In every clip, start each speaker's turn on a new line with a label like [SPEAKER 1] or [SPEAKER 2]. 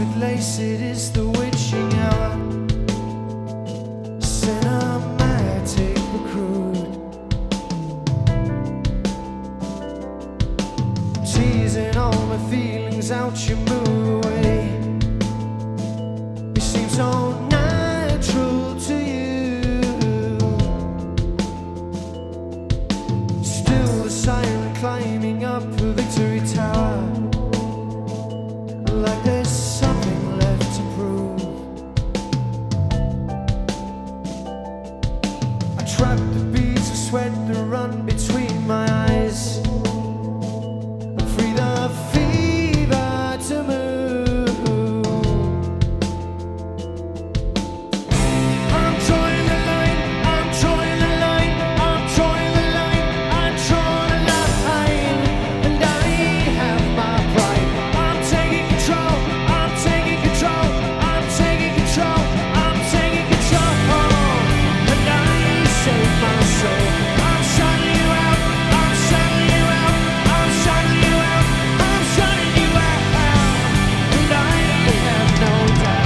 [SPEAKER 1] with lace, it is the witching hour. Cinematic but crude, teasing all my feelings out, you move away. You seem so natural to you. Still the siren climbing up a victory tower, like there's something left to prove. I trap the beads of sweat that run between my eyes, and free the fever to move. I'm drawing the line, I'm drawing the line, I'm drawing the line, I'm drawing the line, and I have my pride. I'm taking control, I'm taking control, I'm taking control, I'm taking control, and I save my soul. I'm shutting you out, I'm shutting you out, I'm shutting you out, I'm shutting you out, and I have no doubt.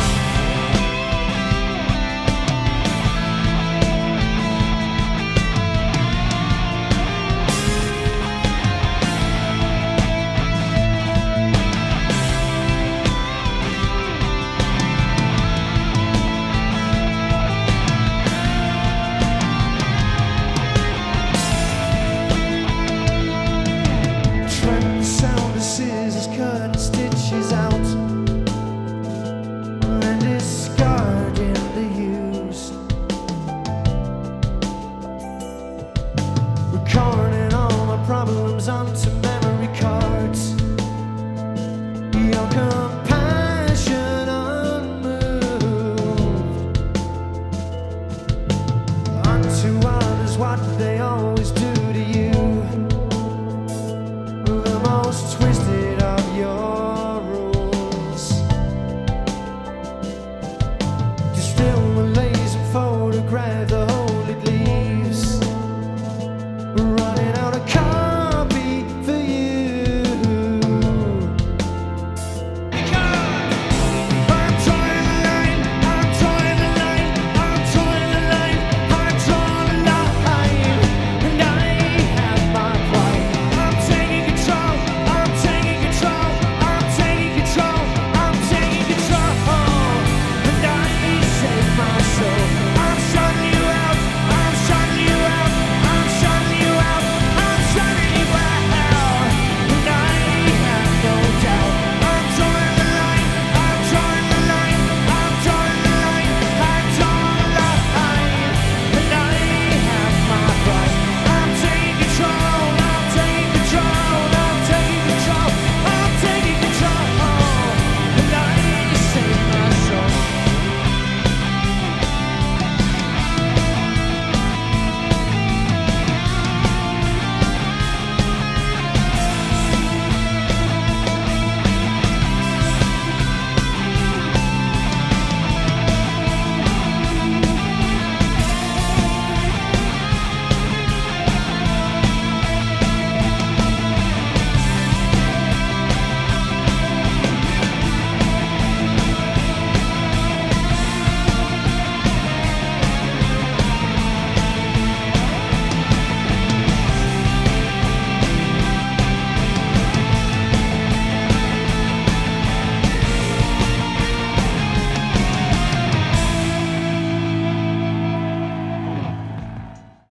[SPEAKER 1] Tremor, sound of scissors, cutting stitches out, and discarding the used. Recording all my problems onto memory cards.